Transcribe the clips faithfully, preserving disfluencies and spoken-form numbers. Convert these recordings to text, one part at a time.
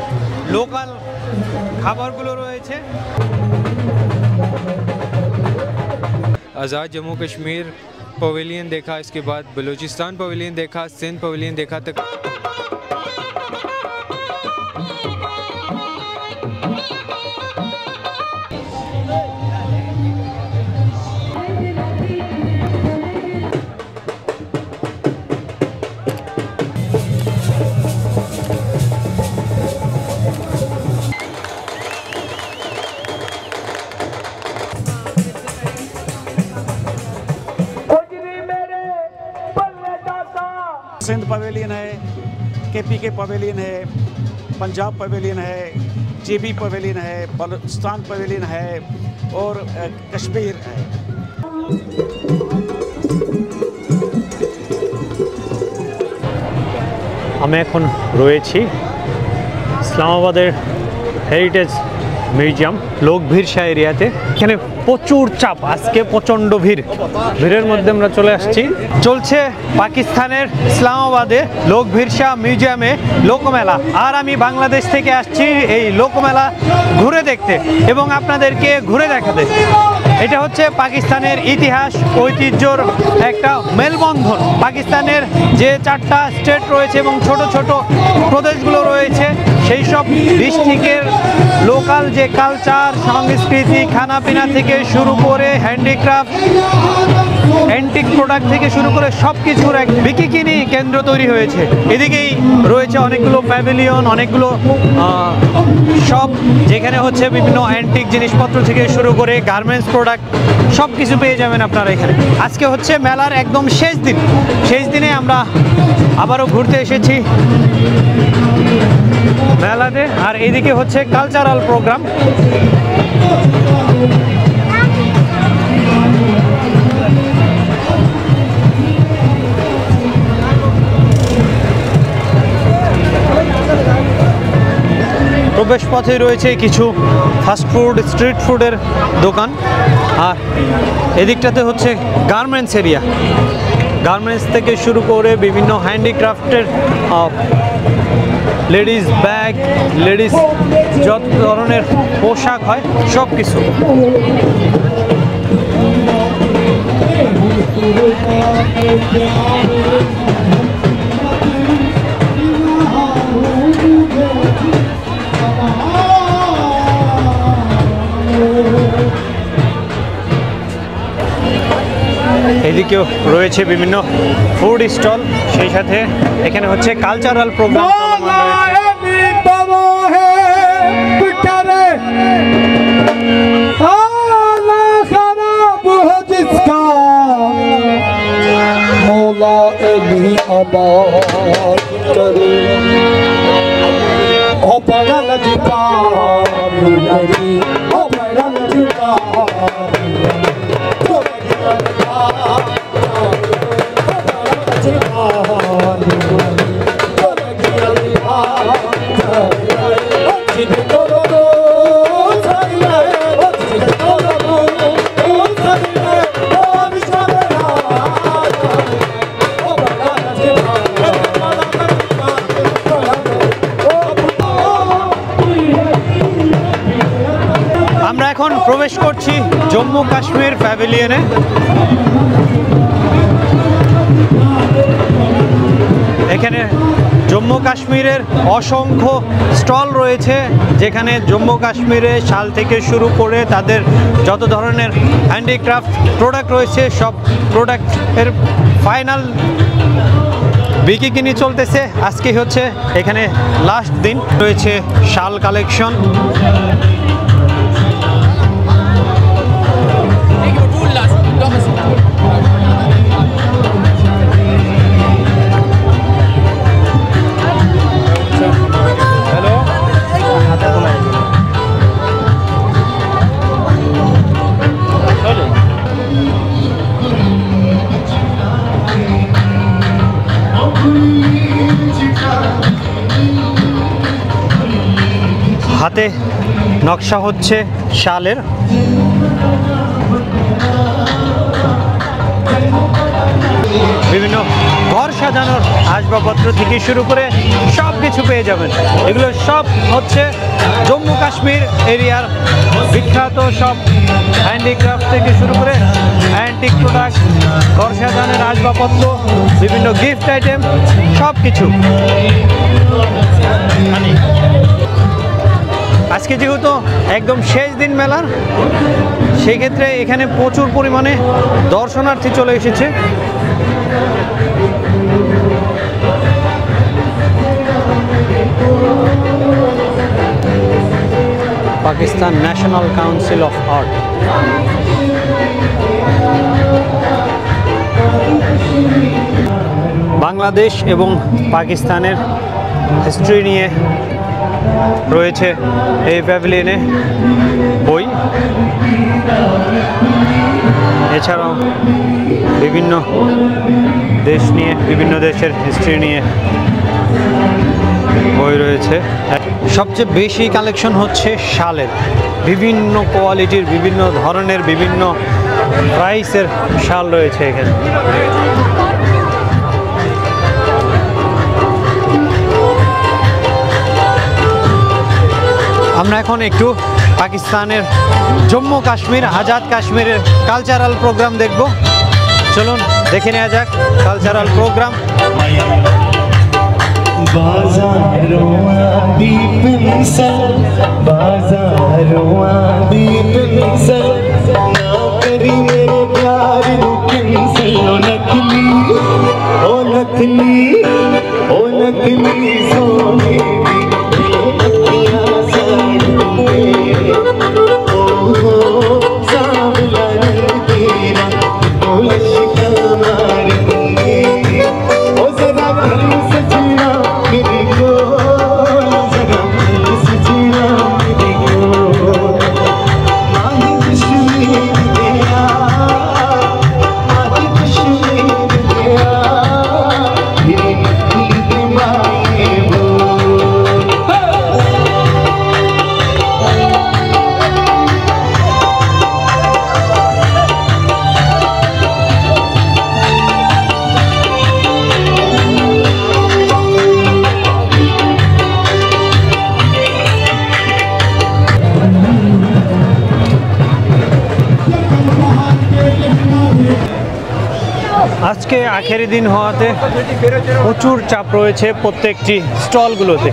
Local খাবারগুলো রয়েছে। आज़ाद Jammu Kashmir pavilion देखा, इसके बाद बलूचिस्तान पवेलियन देखा, सिंध पवेलियन देखा तक सिंध पवेलियन है, केपी के पवेलियन है, पंजाब पवेलियन है, जेबी पवेलियन है, बलूचिस्तान पवेलियन है और कश्मीर है। আমি এখন রয়েছি ইসলামাবাদের হেরিটেজ মিউজিয়াম লোকভিরশা এরিয়াতে। এখানে প্রচুর চাপ, আজকে প্রচণ্ড ভিড়। ভিড়ের মধ্যে আমরা চলে আসছি। চলছে পাকিস্তানের ইসলামাবাদে লোকভিরশা মিউজিয়ামে লোকমেলা, আর আমি বাংলাদেশ থেকে আসছি এই লোকমেলা ঘুরে দেখতে এবং আপনাদেরকে ঘুরে দেখাতে। এটা হচ্ছে পাকিস্তানের ইতিহাস ঐতিহ্যর একটা মেলবন্ধন। পাকিস্তানের যে চারটা স্টেট রয়েছে এবং ছোট ছোট প্রদেশগুলো রয়েছে, সেই সব ডিস্ট্রিক্টের লোকাল যে কালচার, সংস্কৃতি, খানাপিনা থেকে শুরু করে হ্যান্ডিক্রাফট, অ্যান্টিক প্রোডাক্ট থেকে শুরু করে সব কিছুর এক বিকিকিনি কেন্দ্র তৈরি হয়েছে। এদিকেই রয়েছে অনেকগুলো প্যাভিলিয়ন, অনেকগুলো শপ, যেখানে হচ্ছে বিভিন্ন অ্যান্টিক জিনিসপত্র থেকে শুরু করে গার্মেন্টস প্রোডাক্ট সব কিছু পেয়ে যাবেন আপনারা এখানে। আজকে হচ্ছে মেলার একদম শেষ দিন। শেষ দিনে আমরা আবারও ঘুরতে এসেছি মেলাতে। আর এদিকে হচ্ছে কালচারাল প্রোগ্রাম। প্রবেশ পথে রয়েছে কিছু ফাস্টফুড, স্ট্রিট ফুডের দোকান। আর এদিকটাতে হচ্ছে গার্মেন্টস এরিয়া। গার্মেন্টস থেকে শুরু করে বিভিন্ন হ্যান্ডিক্রাফটের লেডিস ব্যাগ, লেডিস যত ধরনের পোশাক হয় সব কিছু। এদিকেও রয়েছে বিভিন্ন ফুড স্টল, সেই সাথে এখানে হচ্ছে কালচারাল প্রোগ্রাম এখন প্রবেশ করছি জম্মু কাশ্মীর প্যাভিলিয়নে। এখানে জম্মু কাশ্মীরের অসংখ্য স্টল রয়েছে, যেখানে জম্মু কাশ্মীরে শাল থেকে শুরু করে তাদের যত ধরনের হ্যান্ডিক্রাফট প্রোডাক্ট রয়েছে সব প্রোডাক্টের ফাইনাল বিকিকিনি চলতেছে। আজকে হচ্ছে এখানে লাস্ট দিন। রয়েছে শাল কালেকশন। হাতে নকশা হচ্ছে শালের। বিভিন্ন ঘর সাজানোর আসবাবপত্র থেকে শুরু করে সব কিছু পেয়ে যাবেন। এগুলো সব হচ্ছে জম্মু কাশ্মীর এরিয়ার বিখ্যাত সব হ্যান্ডিক্রাফট থেকে শুরু করে অ্যান্টিক প্রোডাক্ট, ঘর সাজানোর আসবাবপত্র, বিভিন্ন গিফট আইটেম, সব কিছু। আজকে যেহেতু একদম শেষ দিন মেলার, সেই ক্ষেত্রে এখানে প্রচুর পরিমাণে দর্শনার্থী চলে এসেছে। Pakistan national council of art. Bangladesh এবং পাকিস্তানের হিস্ট্রি নিয়ে রয়েছে এই প্যাভিলিয়নে বই, এছাড়াও বিভিন্ন দেশ নিয়ে, বিভিন্ন দেশের হিস্ট্রি নিয়ে বই রয়েছে। সবচেয়ে বেশি কালেকশন হচ্ছে শালের, বিভিন্ন কোয়ালিটির, বিভিন্ন ধরনের, বিভিন্ন প্রাইসের শাল রয়েছে এখানে। আমরা এখন একটু পাকিস্তানের জম্মু কাশ্মীর, আজাদ কাশ্মীরের কালচারাল প্রোগ্রাম দেখব। চলুন দেখে নেওয়া যাক কালচারাল প্রোগ্রাম। আজকে আখেরি দিন হওয়াতে প্রচুর চাপ রয়েছে প্রত্যেকটি স্টলগুলোতে।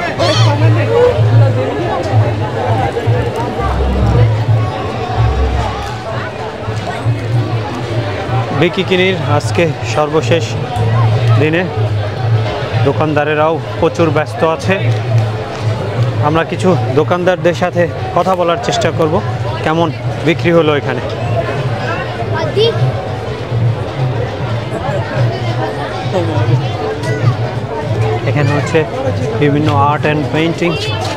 বিকিকিনির আজকে সর্বশেষ দিনে দোকানদারেরাও প্রচুর ব্যস্ত আছে। আমরা কিছু দোকানদারদের সাথে কথা বলার চেষ্টা করব কেমন বিক্রি হলো এখানে। এখানে হচ্ছে বিভিন্ন आर्ट एंड पेंटिंग।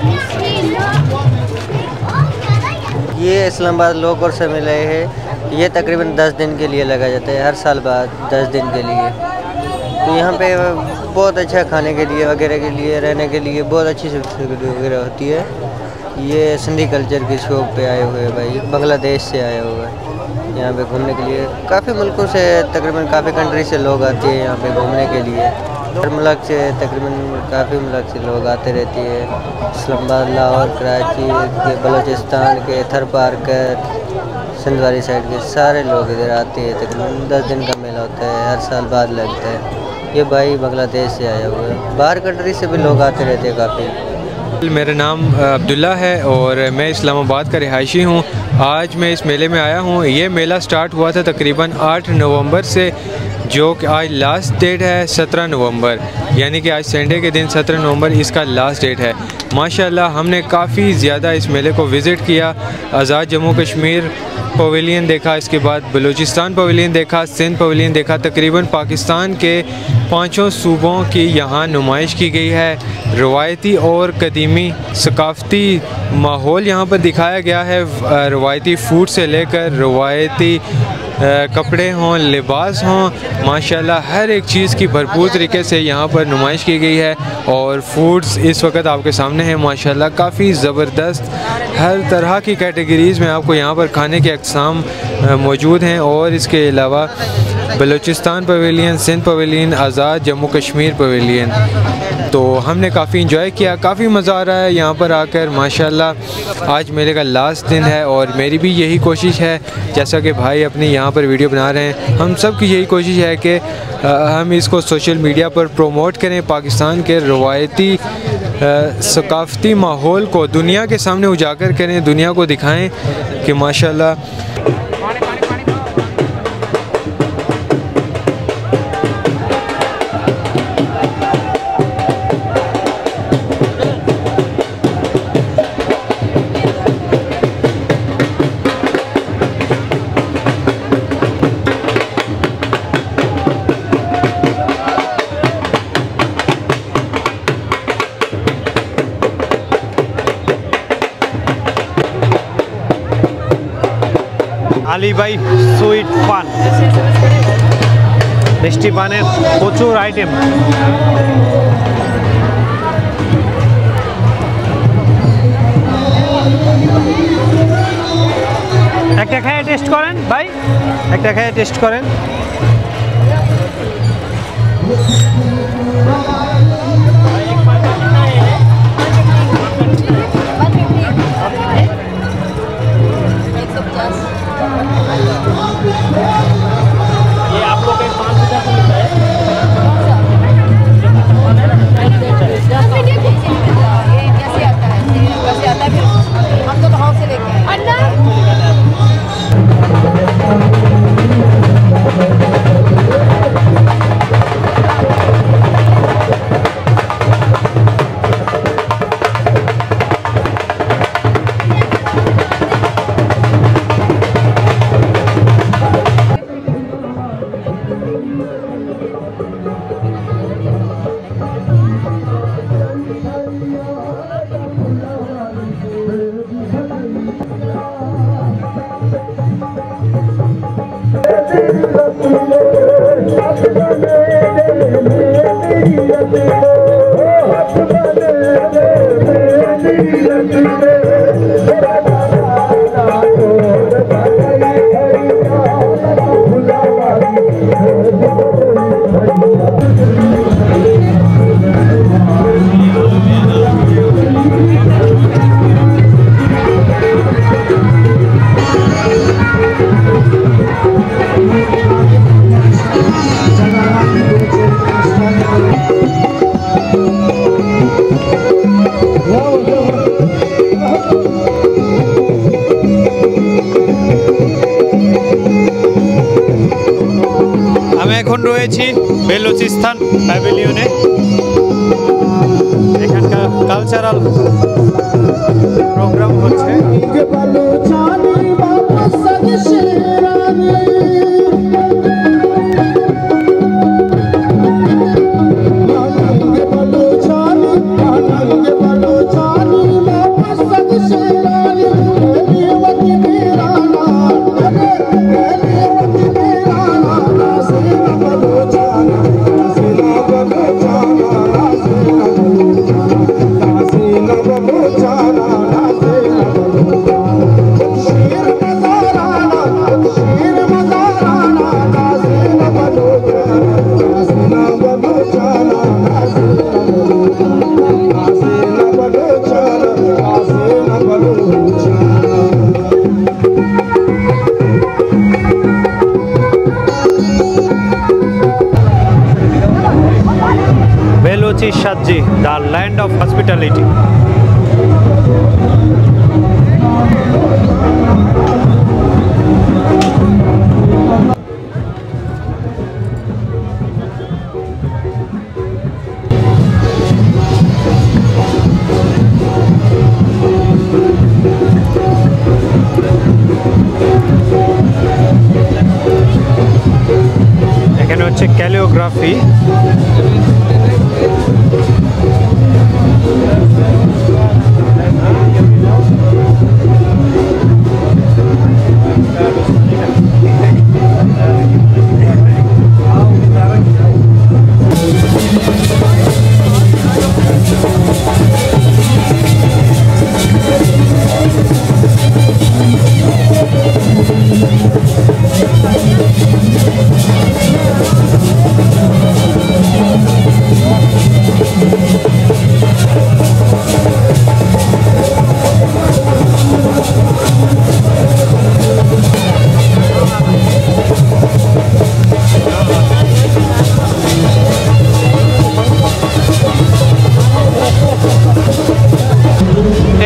ये इस्लामाबाद लो कोर्स से मिले है। ये तकरीबन दस दिन के लिए लगा जाता है, हर साल बाद दस दिन के लिए। तो यहाँ पे बहुत अच्छा खाने के लिए वगैरह के लिए, रहने के लिए बहुत अच्छी सुविधा वगैरह होती है। ये सिंधी कल्चर की शौक पे आए हुए हैं भाई, बांग्लादेश से आए हुए हैं यहाँ पे घूमने के लिए। काफ़ी मुल्कों से, तकरीबन काफ़ी कंट्री से लोग आते हैं यहाँ पे घूमने के लिए। हर मुल्क से तकरीबन काफ़ी मुल्क से लोग आते रहते हैं। इस्लामाबाद, लाहौर, कराची के, बलूचिस्तान के, थर पार्कर, सिंधवारी साइड के सारे लोग इधर आते हैं। तकरीबन दस दिन का मेला होता है, हर साल बाद लगता है। ये भाई बांग्लादेश से आया हुआ है, बाहर कंट्री से भी लोग आते रहते हैं काफ़ी। मेरा नाम अब्दुल्ला है और मैं इस्लामाबाद का रिहायशी हूँ। आज मैं इस मेले में आया हूँ। ये मेला स्टार्ट हुआ था तकरीबन आठ नवंबर से, जो कि आज लास्ट डेट है सत्रह नवंबर, यानी कि आज संडे के दिन सत्रह नवंबर इसका लास्ट डेट है। माशाल्लाह हमने काफ़ी ज़्यादा इस मेले को विज़िट किया। आज़ाद जम्मू कश्मीर पवेलियन देखा, इसके बाद बलूचिस्तान पवेलियन देखा, सिंध पवेलियन देखा। तकरीबन पाकिस्तान के पाँचों सूबों की यहाँ नुमाइश की गई है। रवायती और कदीमी सकाफ़ती माहौल यहाँ पर दिखाया गया है। रवायती फूड से लेकर रवायती कपड़े हों, लिबास हों, माशाल्लाह हर एक चीज़ की भरपूर तरीके से यहाँ पर नुमाइश की गई है। और फूड्स इस वक्त आपके सामने हैं माशाल्लाह, काफ़ी ज़बरदस्त हर तरह की कैटेगरीज़ में आपको यहाँ पर खाने के अक़साम मौजूद हैं। और इसके अलावा Balochistan pavilion, Sindh pavilion, Azad Jammu Kashmir pavilion. तो हमने काफ़ी इंजॉय किया, काफ़ी मज़ा आ रहा है यहाँ पर आकर माशाल्लाह। आज मेले का लास्ट दिन है और मेरी भी यही कोशिश है, जैसा कि भाई अपने यहाँ पर वीडियो बना रहे हैं, हम सब की यही कोशिश है कि हम इसको सोशल मीडिया पर प्रोमोट करें, पाकिस्तान के रवायती सकाफ़ती माहौल को दुनिया के सामने उजागर करें, दुनिया को दिखाएं कि माशाल्लाह আলী ভাই সুইট পান, মিষ্টি পানের প্রচুর আইটেম। একটা খাইয়ে টেস্ট করেন ভাই, একটা খাইয়ে টেস্ট করেন। ये आप लोग एक पाँच हजार का मिलता है। ये कैसे आता है? कैसे आता है? फिर हम तो गाँव से लेके आए। এখন রয়েছি বেলুচিস্তান প্যাভিলিয়নে। এখানকার কালচারাল প্রোগ্রাম হচ্ছে। Beluchi the land of hospitality. এখানে হচ্ছে ক্যালিওগ্রাফি।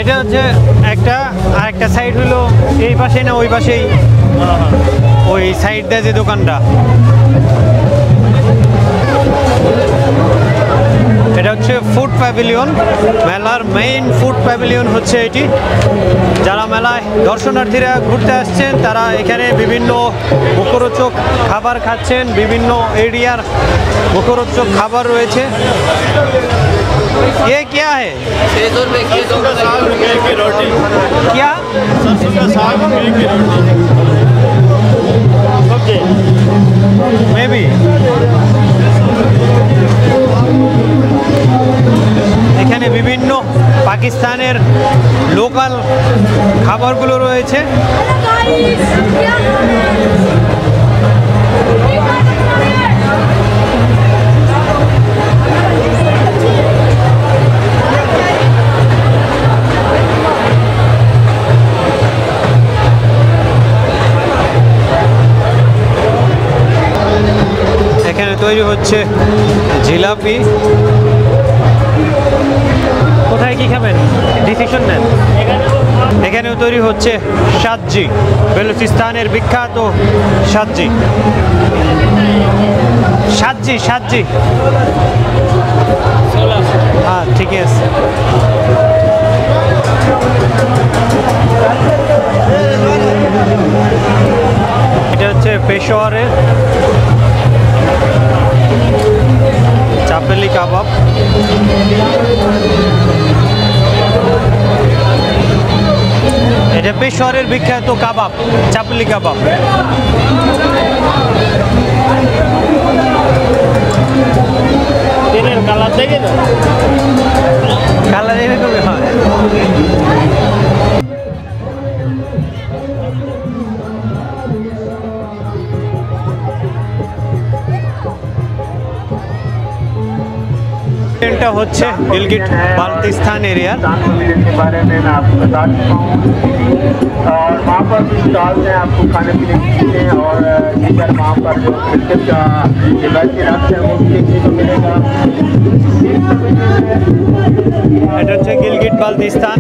এটা হচ্ছে একটা আর একটা সাইড হলো এই পাশে না ওই পাশেই ওই সাইড দিয়ে যে দোকানটা এটা হচ্ছে ফুড প্যাভিলিয়ন মেলার মেইন ফুড প্যাভিলিয়ন হচ্ছে এটি যারা মেলায় দর্শনার্থীরা ঘুরতে আসছেন তারা এখানে বিভিন্ন মুখরোচক খাবার খাচ্ছেন বিভিন্ন এরিয়ার মুখরোচক খাবার রয়েছে ये क्या है क्या मे बी এখানে বিভিন্ন পাকিস্তানের লোকাল খাবারগুলো রয়েছে এখানে তৈরি হচ্ছে জিলাপি কোথায় কি খাবেন ডিসিশন নেন এখানেও তৈরি হচ্ছে সাজি বেলুচিস্তানের বিখ্যাত সাজি সাজি সাজি হ্যাঁ ঠিক আছে এটা হচ্ছে পেশোয়ারের চাপেলি কাবাব এটা পেশোয়ারের বিখ্যাত কাবাব চাপেলি কাবাব দিনের কালার দেখে তো কালার এরকমই হয় এটা হচ্ছে गिलगिट बाल्टिस्तान एरिया के बारे में मैं आपको बता चुका हूँ और वहाँ पर भी स्टॉल हैं आपको खाने पीने की चीज़ें और दीगर वहाँ पर जो क्रिकेट का रिवायती रक्स है वो देखने को मिलेगा এটা হচ্ছে गिलगिट बाल्टिस्तान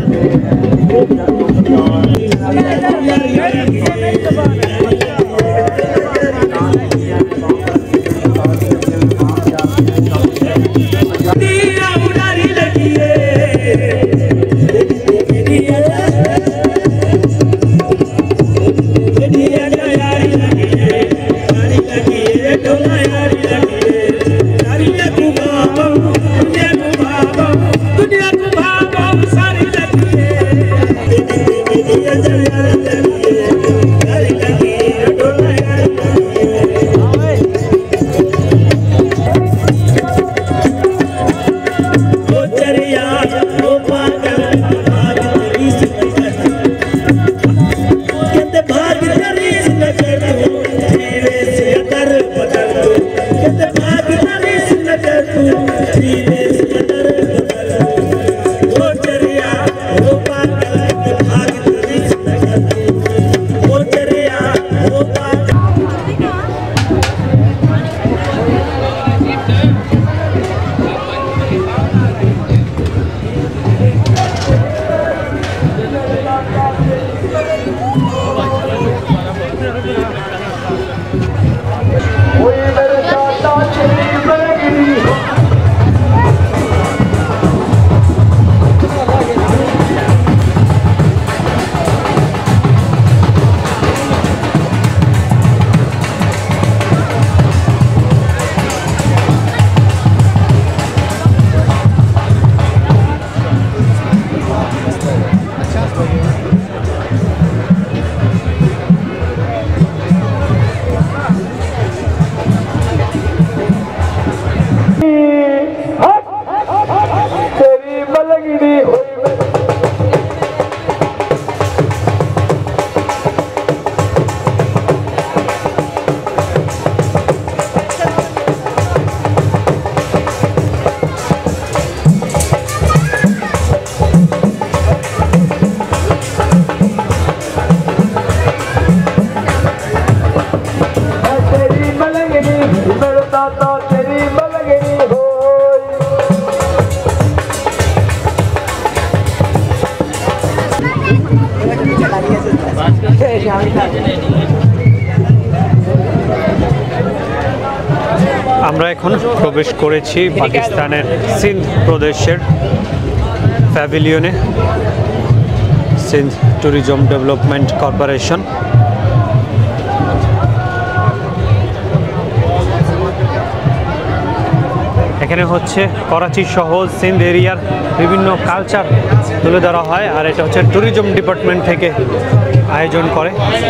Oh, আমরা এখন প্রবেশ করেছি পাকিস্তানের সিন্ধ প্রদেশের প্যাভিলিয়নে, সিন্ধ ট্যুরিজম ডেভেলপমেন্ট কর্পোরেশন। এখানে হচ্ছে করাচি সহ সিন্ধ এরিয়ার বিভিন্ন কালচার তুলে ধরা হয়, আর এটা হচ্ছে ট্যুরিজম ডিপার্টমেন্ট থেকে আয়োজন করে।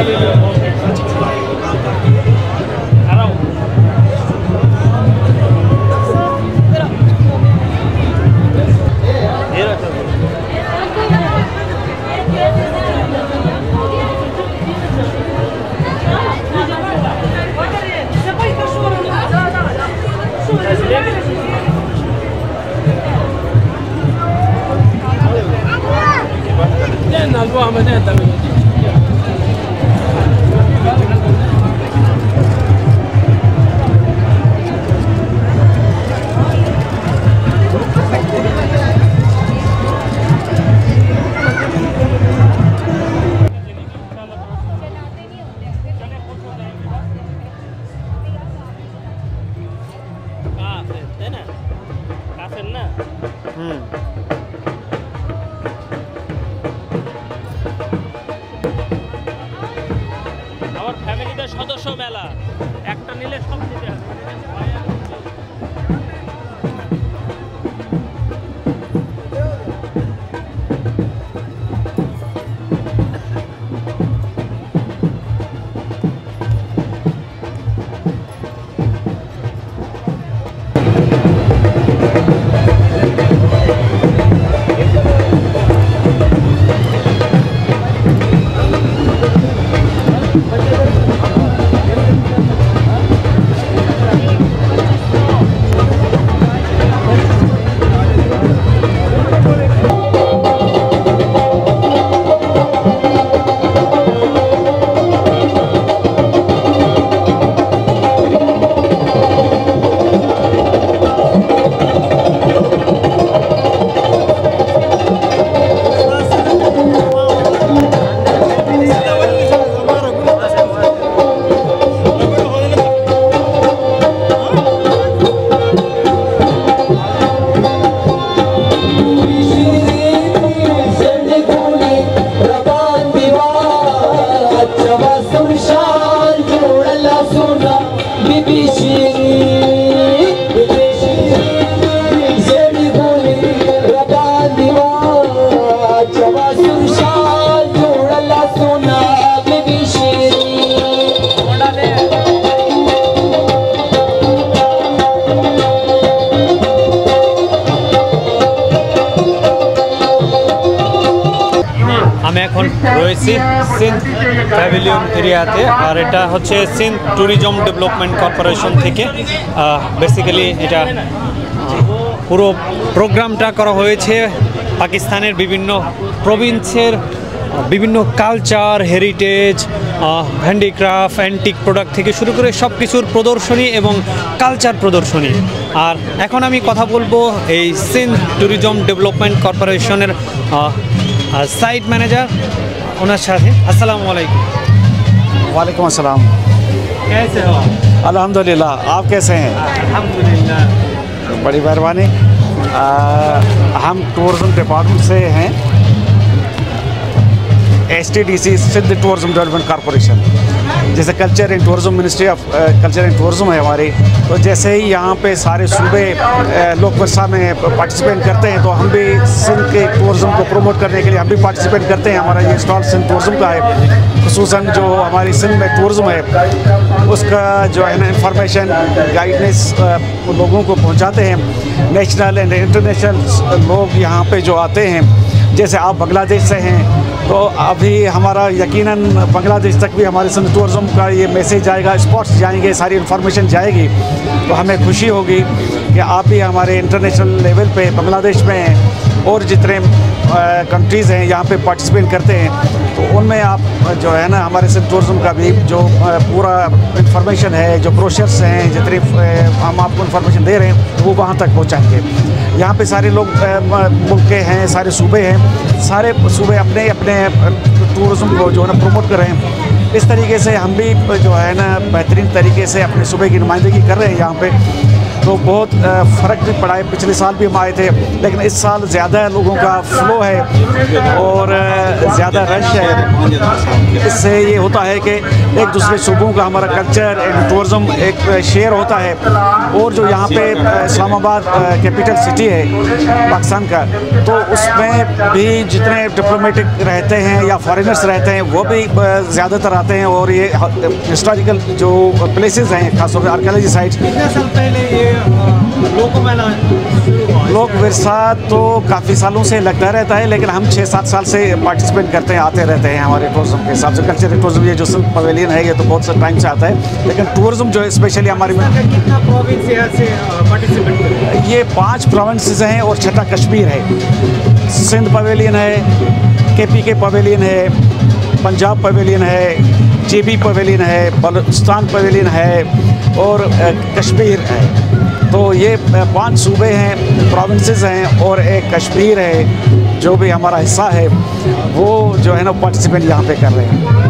সদস্য মেলা একটা নিলে সব দিতে হবে। এখন রয়েছি সিন্ধ প্যাভিলিয়ন এরিয়াতে, আর এটা হচ্ছে সিন্ধ ট্যুরিজম ডেভেলপমেন্ট কর্পোরেশন থেকে বেসিক্যালি এটা পুরো প্রোগ্রামটা করা হয়েছে পাকিস্তানের বিভিন্ন প্রভিন্সের বিভিন্ন culture, heritage, handicraft, antique product থেকে শুরু করে সব কিছুর প্রদর্শনী এবং কালচার প্রদর্শনী। আর এখন আমি কথা বলবো এই সিন্ধ ট্যুরিজম ডেভেলপমেন্ট কর্পোরেশনের साइट मैनेजर उनके साथ। अस्सलामु अलैकुम। वालेकुम अस्सलाम। कैसे हो? अल्हम्दुलिल्लाह, आप कैसे हैं? अल्हम्दुलिल्लाह, बड़ी मेहरबानी। हम टूरिज़्म डिपार्टमेंट से हैं, S T D C Sindh tourism development corporation, जैसे culture and tourism, ministry of culture and tourism है हमारी। तो जैसे ही यहाँ पे सारे सूबे लोक वर्षा में पार्टिसिपेट करते हैं, तो हम भी सिंध के टूरिज़्म को प्रमोट करने के लिए हम भी पार्टिसिपेट करते हैं। हमारा ये स्टॉल सिंध टूरिज़्म का है, खुसूसन जो हमारी सिंध में टूरिज़्म है उसका जो है ना इंफॉर्मेशन, गाइडेंस लोगों को पहुँचाते हैं। नेशनल एंड इंटरनेशनल लोग यहाँ पे जो आते हैं, जैसे आप बांग्लादेश से हैं तो अभी हमारा यकीनन बांग्लादेश तक भी हमारे सिंध टूरिज़्म का ये मैसेज जाएगा, स्पॉट्स जाएंगे, सारी इन्फॉर्मेशन जाएगी। तो हमें खुशी होगी कि आप भी हमारे इंटरनेशनल लेवल पे बांग्लादेश में हैं और जितने कंट्रीज़ हैं यहाँ पे पार्टिसिपेट करते हैं, तो उनमें आप जो है ना हमारे सिंध टूरिज्म का भी जो पूरा इंफॉर्मेशन है, जो ब्रोशर्स हैं, जितनी हम आपको इंफॉर्मेशन दे रहे हैं वो वहाँ तक पहुँचाएंगे। यहाँ पे सारे लोग मुल्क के हैं, सारे सूबे हैं, सारे सूबे अपने अपने टूरिज्म को जो है ना प्रमोट कर रहे हैं। इस तरीके से हम भी जो है ना बेहतरीन तरीके से अपने सूबे की नुमाइंदगी कर रहे हैं यहाँ पे। तो बहुत फ़र्क भी पड़ा है, पिछले साल भी हम आए थे लेकिन इस साल ज़्यादा लोगों का फ्लो है और ज़्यादा रश है। इससे ये होता है कि एक दूसरे सूबों का हमारा कल्चर एंड टूरिज़म एक शेयर होता है। और जो यहाँ पे इस्लामाबाद कैपिटल सिटी है पाकिस्तान का, तो उसमें भी जितने डिप्लोमेटिक रहते हैं या फॉरेनर्स रहते हैं वो भी ज़्यादातर आते हैं। और ये हिस्टोरिकल जो प्लेसेस हैं, खासतौर पर आर्कियोलॉजी साइट्स, कितने साल पहले ये लोक मेला शुरू हुआ? लोक विरसा तो काफ़ी सालों से लगता रहता है, लेकिन हम छः सात साल से पार्टिसिपेट करते हैं, आते रहते हैं हमारे टूरिज्म के हिसाब से। कल्चरल टूरिज्म ये जो सिल्क पवेलियन है ये तो बहुत सा टाइम से आता है, लेकिन टूरिज्म जो है स्पेशली हमारे में कितना प्रोविंस से पार्टिसिपेट करते हैं? ये पाँच प्रोविंसेस हैं और छठा कश्मीर है। सिंध पवेलियन है, के पी के पवेलियन है, पंजाब पवेलियन है, जे बी पवेलियन है, बलूचिस्तान पवेलियन है और कश्मीर है। तो ये पांच सूबे हैं, प्रोविंसेस हैं और एक कश्मीर है जो भी हमारा हिस्सा है, वो जो है ना पार्टिसिपेट यहाँ पे कर रहे हैं।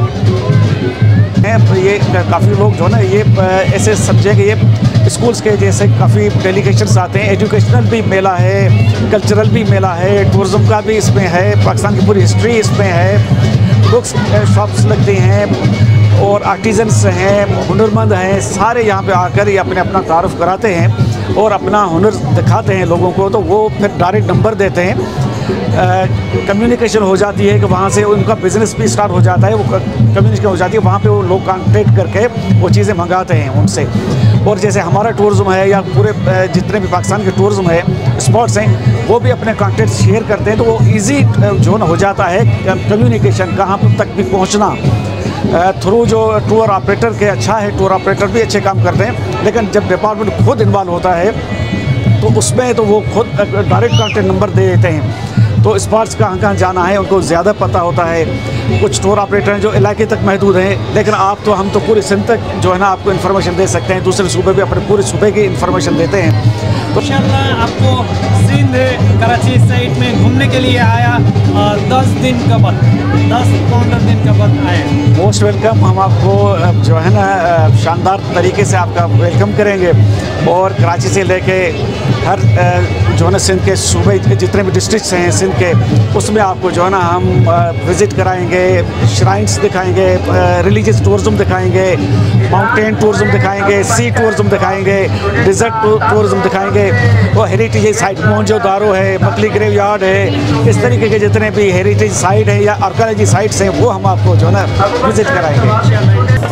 ये काफ़ी लोग जो ना ये ऐसे समझे कि ये स्कूल्स के जैसे काफ़ी डेलीगेशंस आते हैं। एजुकेशनल भी मेला है, कल्चरल भी मेला है, टूरिज़म का भी इसमें है, पाकिस्तान की पूरी हिस्ट्री इसमें है, बुक्स शॉप्स लगती हैं और आर्टिजन्स हैं, हुनरमंद हैं, सारे यहाँ पे आकर ये अपने अपना तारुफ कराते हैं और अपना हुनर दिखाते हैं लोगों को। तो वो फिर डायरेक्ट नंबर देते हैं, कम्युनिकेशन हो जाती है कि वहाँ से उनका बिज़नेस भी स्टार्ट हो जाता है, वो कम्युनिकेशन हो जाती है, वहाँ पे वो लोग कांटेक्ट करके वो चीज़ें मंगाते हैं उनसे। और जैसे हमारा टूरिज़्म है या पूरे जितने भी पाकिस्तान के टूरिज़्म है स्पॉट्स हैं, वो भी अपने कांटेक्ट शेयर करते हैं, तो वो ईजी जो ना हो जाता है कम्युनिकेशन, कहाँ तक भी पहुँचना थ्रू जो टूर ऑपरेटर के। अच्छा है, टूर ऑपरेटर भी अच्छे काम करते हैं, लेकिन जब डिपार्टमेंट खुद इन्वॉल्व होता है तो उसमें तो वो खुद डायरेक्ट कांटेक्ट नंबर दे देते हैं। तो स्पॉट्स कहाँ कहाँ जाना है उनको ज़्यादा पता होता है। कुछ टूर ऑपरेटर हैं जो इलाके तक महदूद हैं, लेकिन आप तो हम तो पूरे सिंध तक जो है ना आपको इन्फॉर्मेशन दे सकते हैं। दूसरे सूबे भी अपने पूरे सूबे की इन्फॉर्मेशन देते हैं। तो इंशाल्लाह आपको सिंध कराची साइड में घूमने के लिए आया दस दिन का बाद, दस पंद्रह दिन का बाद आए। Most welcome. हम आपको जो है ना शानदार तरीके से आपका वेलकम करेंगे और कराची से लेके हर जो है ना सिंध के सूबे जितने भी डिस्ट्रिक्ट्स हैं सिंध के, उसमें आपको जो है ना हम विज़िट कराएंगे, श्राइन्स दिखाएंगे, रिलीजियस टूरिज़्म दिखाएंगे, माउंटेन टूरिज़्म दिखाएंगे, सी टूरिज़्म दिखाएंगे, डिज़र्ट टूरिज़्म दिखाएंगे और हेरिटेज साइट मोहनजोदारो है, मकली ग्रेव यार्ड है, इस तरीके के जितने भी हेरिटेज साइट है या आर्कियोलॉजी साइट्स हैं वो हम आपको जो है ना विज़िट कराएंगे।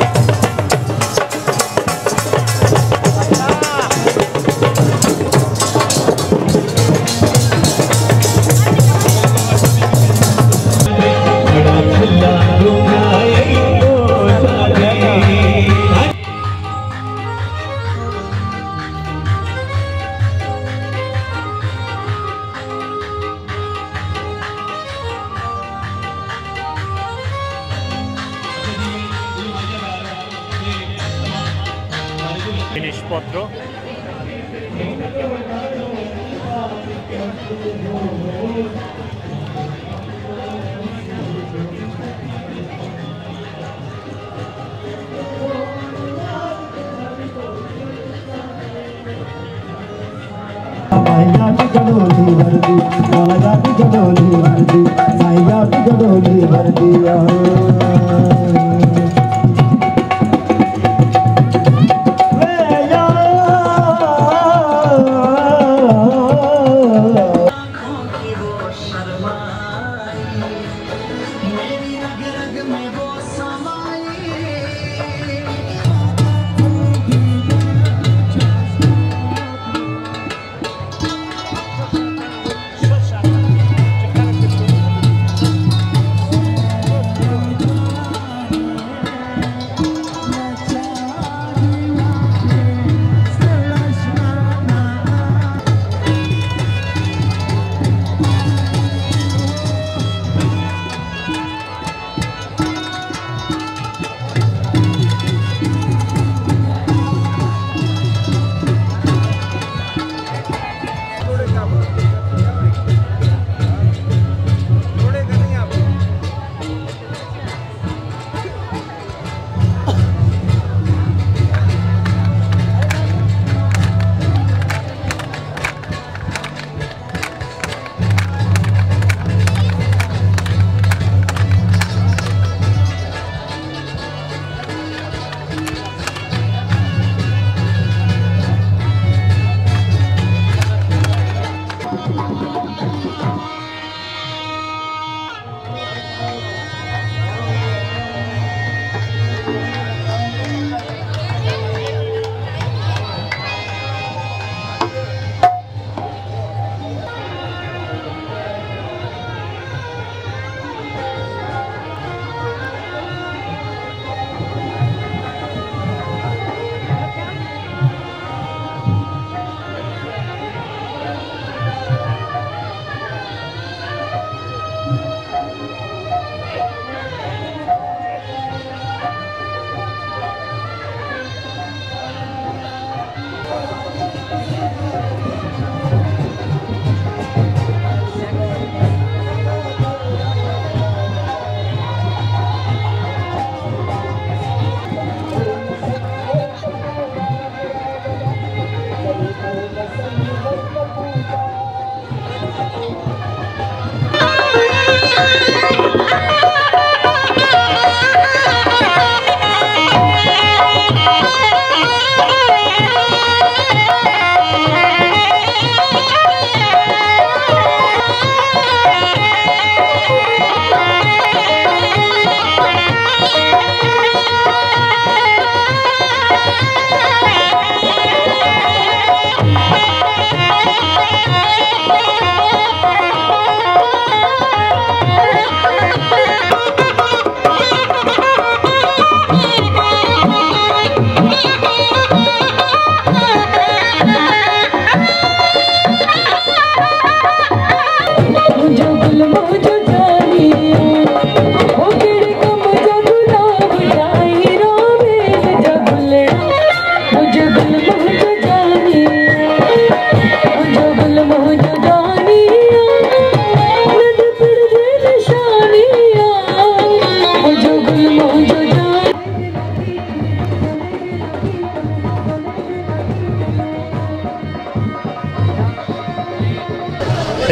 জিনিসপত্র गडोली वर्दी गडोली वर्दी गडोली वर्दी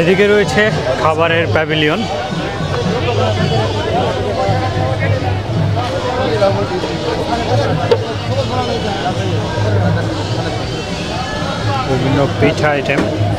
এদিকে রয়েছে খাবারের প্যাভিলিয়ন। বিভিন্ন পিঠা item.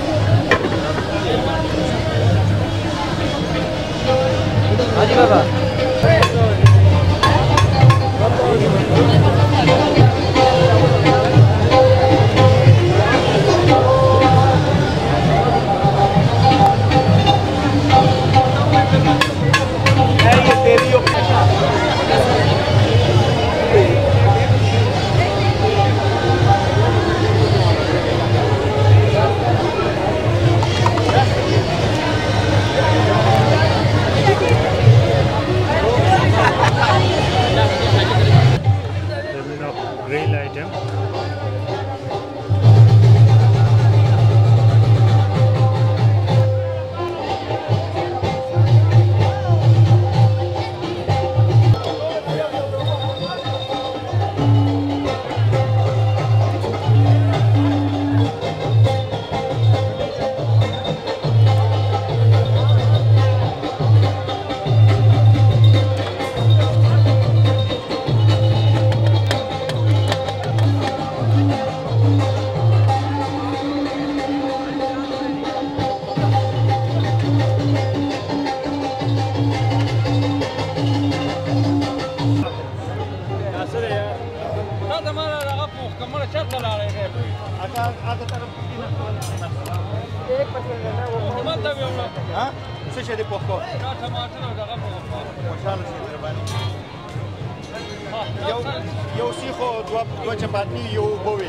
Grill item. Eu sigo dua chapati e eu bowie.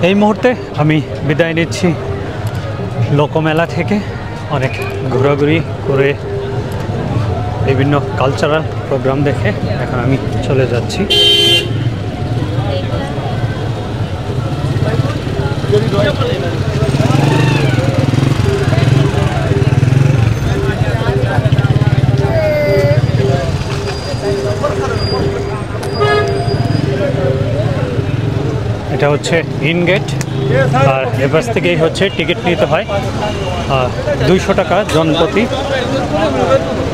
এই মুহূর্তে আমি বিদায় নিচ্ছি লোকমেলা থেকে। অনেক ঘোরাঘুরি করে বিভিন্ন কালচারাল প্রোগ্রাম দেখে এখন আমি চলে যাচ্ছি। এটা হচ্ছে ইন গেট, আর এপাশ থেকেই হচ্ছে টিকিট নিতে হয় দুইশো টাকা জনপ্রতি।